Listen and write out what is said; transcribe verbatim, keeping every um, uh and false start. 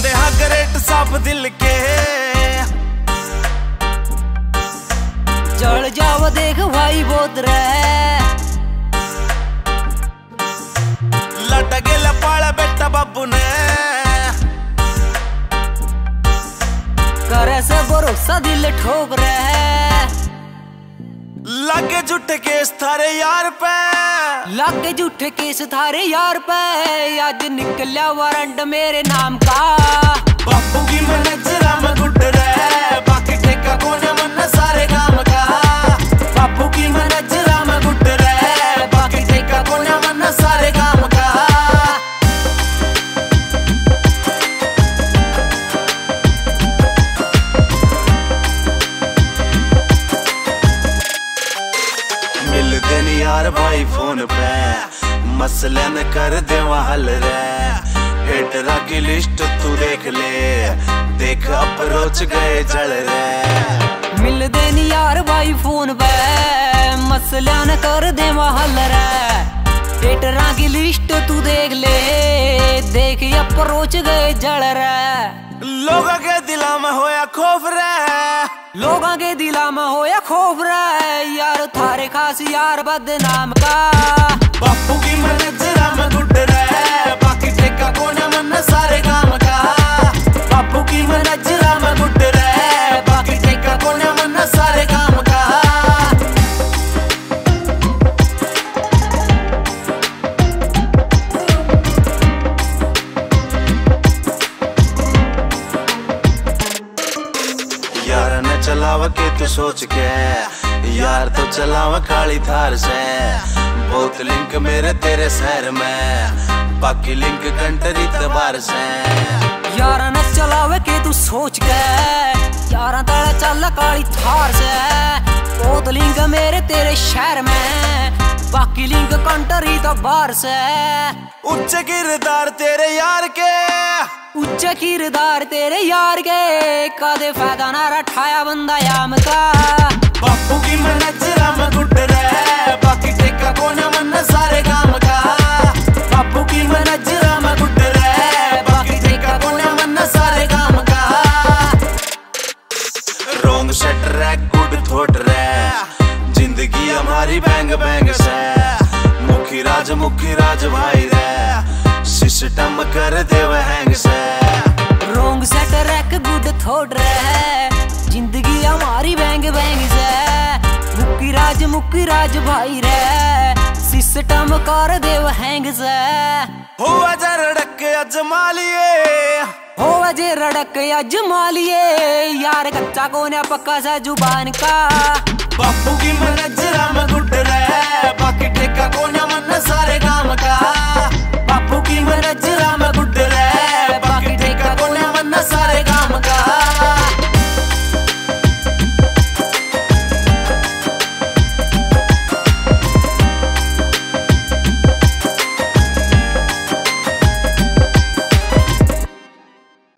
दे हक रेट सब दिल के चढ़ जाओ देख भाई बहुत रे लट गेला पाला बेटा बाबू ने करे से भरोसा दिल ठोक रहे लागे झूठे केस थारे यार पे लागे झूठे केस थारे यार पे आज निकला वारंट मेरे नाम का बापू की मनजरा में गुट रहे बाकी ठेका कोने मन सारे काम का बापू की मनजरा में गुट रहे बाकी ठेका कोने मन सारे काम का मिल देनी यार भाई फोन पे मसले न कर दे हल रे हेटरा की लिस्ट तू देख ले देख अप्रोच गए जल रे मिल देनी यार भाई फोन पे मसले न कर दे हल रे हेटरा की लिस्ट तू देख ले देख अप्रोच गए जल रे लोगों के दिला में होया खौफ रे लोगों के दिला में होया खौफ रे यार थारे खास यार बदनाम का बापू की मनजरा में गुट रहे बाकी ठेका कोने मन सारे काम का बापू की मनजरा में गुट रहे बाकी ठेका कोने मन सारे काम का यार न चलावा के तू सोच के यार तो चलावा काली थार से बहुत लिंक मेरे तेरे शहर में बाकी लिंक कंट्री तबार से यार न चलावे के तू सोच के यार तेरा चल काली थार से बहुत लिंक मेरे तेरे शहर में बाकी लिंक कंट्री तबार से उच्च किरदार तेरे यार के उच्च किरदार तेरे यार के कदे फायदा ना रठाया बंदा याम का बापू की मनजरा में गुट रहे बाकी ठेका कोने मन सारे काम का बापू की मनजरा में गुट रहे बाकी ठेका कोने मन सारे काम का रोंग सेट रैक गुड थोट रे जिंदगी हमारी बैंग बैंग से मुखी राज मुखी राज भाई रे सिस्टम कर दे हैंग से रोंग सेट रैक गुड थोट रे जिंदगी हमारी बैंग बैंग से मुक्की राज मुक्की राज भाई रे सिस्टम कर दे हैंग से हो अजय रड़क अजमा लिए हो अजय रड़क अजमा लिए यार कच्चा कोने पक्का सा जुबान का बापू की मन